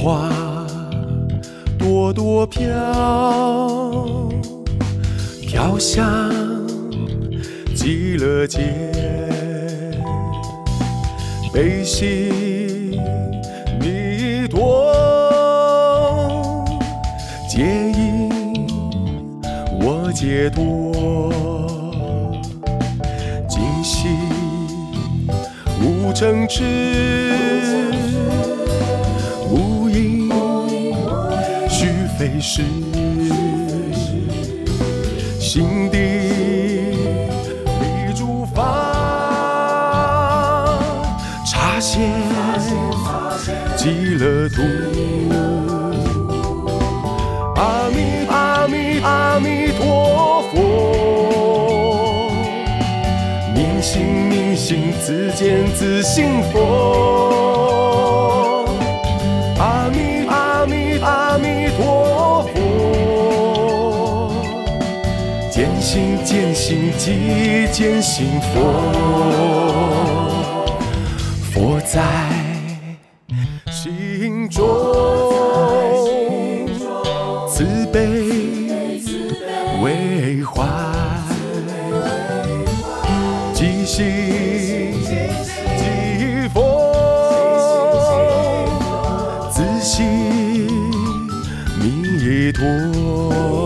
花朵朵飘，飘向极乐界，悲喜弥陀，皆因我解脱，今夕无争执，无因虚非实，心地立诸法，察现极乐土。阿弥阿弥阿弥陀佛，明心明心，自见自性佛。阿弥阿弥阿弥陀佛，见性见性即见性佛，佛在心中，慈悲为怀，即心即佛，自性弥陀。